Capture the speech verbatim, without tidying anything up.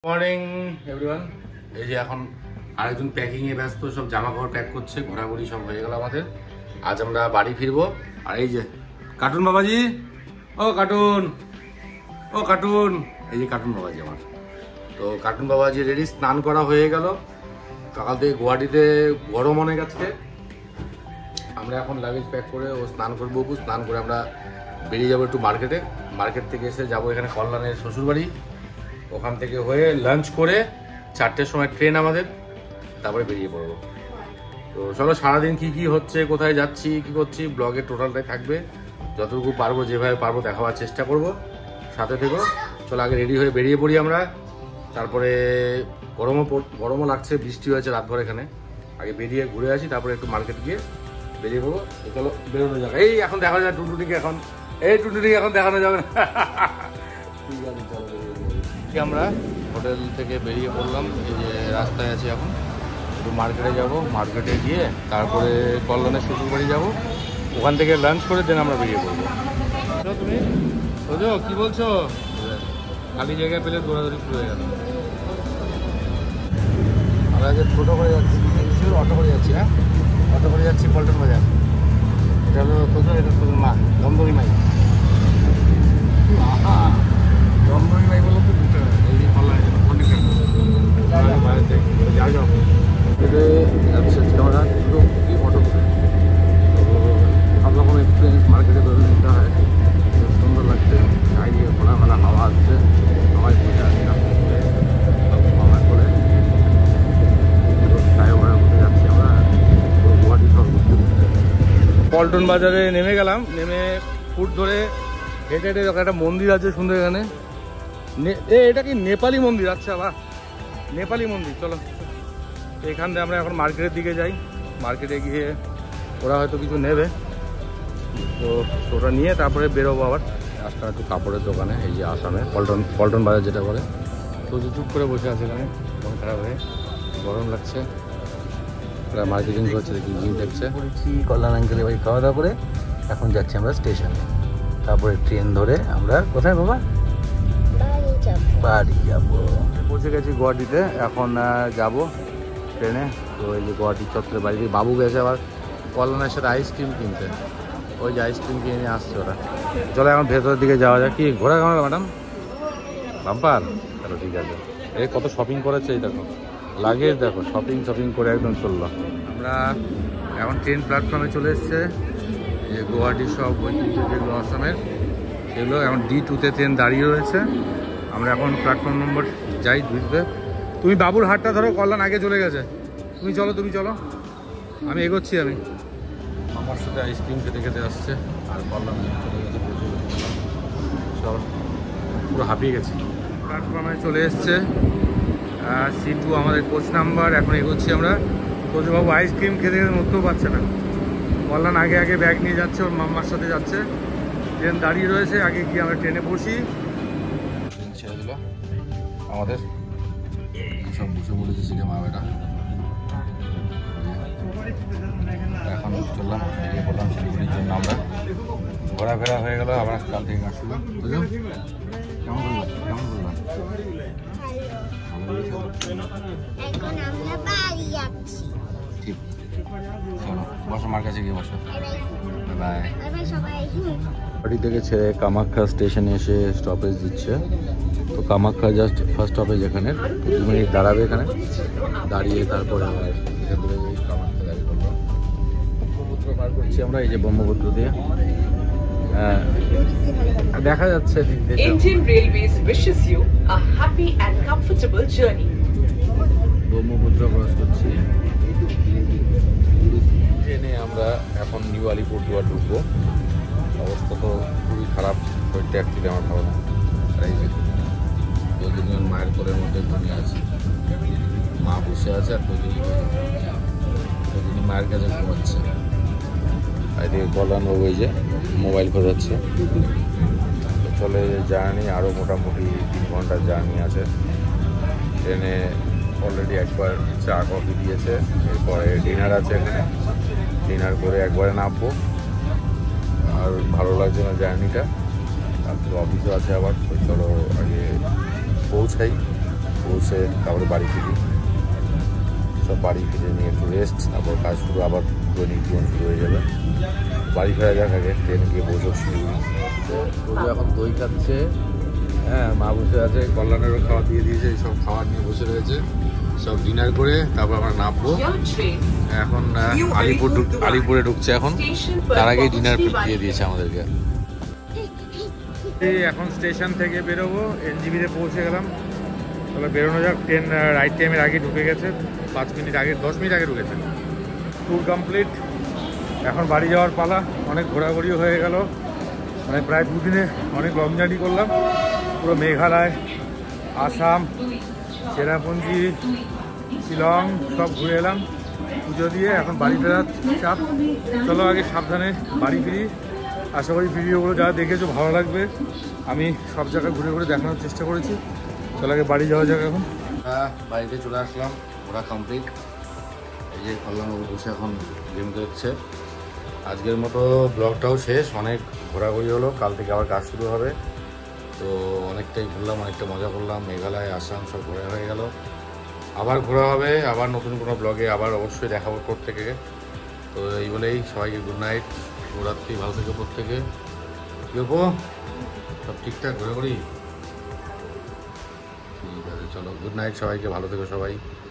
Morning everyone. এই যে এখন আরেকজন প্যাকিং এ ব্যস্ত, সব জামা কাপড় প্যাক করছে, ঘোরাঘুরি সব হয়ে গেল আমাদের। আজ আমরা বাড়ি ফিরবো। আর এই যে কার্টুন বাবাজি, ও কার্টুন, ও কার্টুন, এই যে কার্টুন বাবাজি আমার। তো কার্টুন বাবাজি রেডি, স্নান করা হয়ে গেল। সকাল থেকে গুয়াহাটিতে গরম অনেক আছে। আমরা এখন লাগেজ প্যাক করে ও স্নান করবো, স্নান করে আমরা বেরিয়ে যাবো একটু মার্কেটে। মার্কেট থেকে এসে যাবো এখানে কল্যাণের শ্বশুরবাড়ি। ওখান থেকে হয়ে লাঞ্চ করে চারটের সময় ট্রেন আমাদের, তারপরে বেরিয়ে পড়বো। তো চলো সারাদিন কি কি হচ্ছে, কোথায় যাচ্ছি, কি করছি, ব্লগের টোটালটাই থাকবে। যতটুকু পারবো, যেভাবে পারবো দেখাবার চেষ্টা করব। সাথে থেকো। চলো আগে রেডি হয়ে বেরিয়ে পড়ি আমরা। তারপরে গরমও গরমও লাগছে, বৃষ্টি হয়েছে রাত ভর এখানে। আগে বেরিয়ে ঘুরে আসি, তারপরে একটু মার্কেট গিয়ে বেরিয়ে পড়বো। চলো বেরোনো যাবে। এই এখন দেখানো যায় টুনটুনিকে, এখন এই টুনটুনিকে এখন দেখানো যাবে না। ঠিক আছে, চলো আমরা হোটেল থেকে বেরিয়ে পড়লাম। এই যে রাস্তায় আছি এখন, একটু মার্কেটে যাব। মার্কেটে গিয়ে তারপরে কল্যাণের শ্বশুরবাড়ি যাব। ওখান থেকে লাঞ্চ করে দেন আমরা বেরিয়ে পড়বো। তুমি বুঝো কি বলছো? খালি জায়গায় পেলে দৌড়াদৌড়ি শুরু হয়ে গেল। আমরা আগে টোটো করে যাচ্ছি, অটো করে যাচ্ছি। হ্যাঁ, অটো করে যাচ্ছি পল্টন বাজার। এটা হলো তোদের, এটা তোদের মা দমদমি মাই। দমদমি মাই বলো তো দুটো, এই যে কল্যাণ অনেক বাইরে যাও যাও ক্যামেরা দুটো কি অটো করে সব রকম এক্সপিরিয়েন্স মার্কেটে ধরে নিতে হয়। সুন্দর লাগছে, চারিদিকে খোলা মেলা হাওয়া আসছে, সবাই বসে আছে হাওয়া করে। ফ্লাইওভারের মধ্যে যাচ্ছি আমরা, গুয়াহাটি সব ঘুরতে ঘুরতে। পল্টন বাজারে নেমে গেলাম। নেমে ফুট ধরে হেঁটে হেঁটে একটা মন্দির আছে সুন্দর এখানে। এটা কি নেপালি মন্দির? আচ্ছা বাহ, নেপালি মন্দির। চলো এখান থেকে আমরা এখন মার্কেটের দিকে যাই। মার্কেটে গিয়ে ওরা হয়তো কিছু নেবে, তো ওটা নিয়ে তারপরে বেরোবো আবার। আসলাম একটু কাপড়ের দোকানে, এই যে আসামে পল্টন পল্টন বাজার যেটা বলে। তো চুপ করে বসে আছে এখানে, মন খারাপ হয়ে, গরম লাগছে। ওরা মার্কেটিং করছে, দেখি জিম দেখছে। বলছি কল্যাণ আঙ্কেলের বাড়ি খাওয়া দাওয়া করে এখন যাচ্ছি আমরা স্টেশনে। তারপরে ট্রেন ধরে আমরা কোথায় বাবা? বাড়ি যাবো। পৌঁছে গেছি গুয়াহাটিতে, এখন যাব ট্রেনে। তো এই যে গুয়াহাটির চত্বরে বাড়ি থেকে বাবু গেছে আবার কল্যাণের সাথে আইসক্রিম কিনতে। ওই যে আইসক্রিম কিনে নিয়ে আসছে ওরা। চলো এখন ভেতরের দিকে যাওয়া যায়। কি ঘোরা কেমন ম্যাডাম? বাম্পার। চলো ঠিক আছে। এই কত শপিং করেছে, এই দেখো লাগেজ দেখো, শপিং শপিং করে একদম চললো। আমরা এখন ট্রেন প্ল্যাটফর্মে চলে এসছে। এই যে গুয়াহাটির সব ঐতিহ্য যেগুলো আসামের, সেগুলো এখন ডি টুতে ট্রেন দাঁড়িয়ে রয়েছে। আমরা এখন প্ল্যাটফর্ম নম্বর যাই ঢুকবে। তুমি বাবুর হাটটা ধরো, কল্যাণ আগে চলে গেছে। তুমি চলো, তুমি চলো, আমি এগোচ্ছি। আমি আমার সাথে আইসক্রিম খেতে খেতে আসছে, আর কল্যাণ চলে গেছে। সব পুরো হাঁপিয়ে গেছি। প্ল্যাটফর্মে চলে এসছে সি টু আমাদের কোচ নাম্বার। এখন এগোচ্ছি আমরা। কোচবাবু আইসক্রিম খেতে খেতে মরতেও পারছে না। কল্যাণ আগে আগে ব্যাগ নিয়ে যাচ্ছে, ওর মাম্মার সাথে যাচ্ছে। ট্রেন দাঁড়িয়ে রয়েছে, আগে গিয়ে আমরা ট্রেনে বসি। ট্রেন ছেড়ে দিল আমাদের, সব বসে পড়েছে সিটে মা বেটা। এখন চললাম, বেরিয়ে পড়লাম শিলিগুড়ির জন্য। আমরা ঘোরাফেরা হয়ে গেল, আবার কাল থেকে আসলো। বুঝলো কেমন করলাম, কেমন করলাম? ঠিক, চলো বসো, মার কাছে গিয়ে বসো। Bye bye. বাড়ি থেকে ছেড়ে কামাখ্যা স্টেশনে এসে স্টপেজ দিচ্ছে। তো কামাখ্যা জাস্ট ফার্স্ট স্টপেজ এখানে, দু মিনিট দাঁড়াবে এখানে, দাঁড়িয়ে তারপরে কামাখ্যা গাড়ি করবো। ব্রহ্মপুত্র পার করছি আমরা, এই যে ব্রহ্মপুত্র দিয়ে দেখা যাচ্ছে। Indian Railways wishes you a happy and comfortable journey. Brahmaputra cross করছি ট্রেনে। আমরা এখন নিউ আলিপুরদুয়ার ঢুকবো। অবস্থা তো খুবই খারাপ, শরীরটা অ্যাকচুয়ালি আমার ভালো না। এই যে দুজন মায়ের কোলের মধ্যে ঘুমিয়ে আছে, মা বসে আছে আর দুজনই দুজনই মায়ের কাছে ঘুমাচ্ছে। এদিকে কল্যাণ বাবু এই যে মোবাইল খোঁজাচ্ছে। চলে জার্নি আরও মোটামুটি তিন ঘন্টার জার্নি আছে। ট্রেনে অলরেডি একবার চা কফি দিয়েছে, এরপরে ডিনার আছে এখানে। ডিনার করে একবারে নামবো। আর ভালো লাগছে না জার্নিটা, তারপরে অফিসও আছে আবার। তো চলো আগে পৌঁছাই, পৌঁছে তারপরে বাড়ি ফিরি। সব বাড়ি ফিরে নিয়ে একটু রেস্ট, তারপর কাজ শুরু, আবার দৈনিক জীবন শুরু হয়ে যাবে। বাড়ি ফেরা যাক আগে, ট্রেন গিয়ে বসে শিলিগুড়ি। বলু এখন দই খাচ্ছে, হ্যাঁ মা বসে আছে, কল্যাণেরও খাওয়া দিয়ে দিয়েছে, সব খাবার নিয়ে বসে রয়েছে। সব ডিনার করে তারপর আমরা নামবো। এখন আলিপুর আলিপুরে ঢুকছে এখন, তার আগেই ডিনার দিয়ে দিয়েছে আমাদেরকে। এখন স্টেশন থেকে বেরোবো, এনজিবিতে পৌঁছে গেলাম। তবে বেরোনো যাক, ট্রেন রাইট টাইমের আগে ঢুকে গেছে, পাঁচ মিনিট আগে দশ মিনিট আগে ঢুকেছে। ট্যুর কমপ্লিট, এখন বাড়ি যাওয়ার পালা। অনেক ঘোরাঘুরিও হয়ে গেল, মানে প্রায় দুদিনে অনেক লং জার্নি করলাম। পুরো মেঘালয়, আসাম, চেরাপুঞ্জি, শিলং সব ঘুরে এলাম পুজো দিয়ে। এখন বাড়ি ফেরার চাপ। চলো আগে সাবধানে বাড়ি ফিরি। আশা করি ভিডিওগুলো যারা দেখেছো ভালো লাগবে। আমি সব জায়গায় ঘুরে ঘুরে দেখানোর চেষ্টা করেছি। চলো আগে বাড়ি যাওয়া যাক এখন। হ্যাঁ, বাড়িতে চলে আসলাম, ঘোরা কমপ্লিট। এই যে কল্যাণবাবু বসে এখন গেম খেলছে। আজকের মতো ব্লগটাও শেষ, অনেক ঘোরাঘুরি হলো। কাল থেকে আবার কাজ শুরু হবে, তো অনেকটাই ঘুরলাম, অনেকটা মজা করলাম। মেঘালয়, আসাম সব ঘোরা হয়ে গেল। আবার ঘোরা হবে, আবার নতুন কোনো ব্লগে আবার অবশ্যই দেখাবো প্রত্যেকে। তো এই বলেই সবাইকে গুড নাইট, শুভরাত্রি, ভালো থেকে প্রত্যেকে। কি হবো সব ঠিকঠাক ঘোরাঘুরি? ঠিক আছে, চলো গুড নাইট সবাইকে, ভালো থেকো সবাই।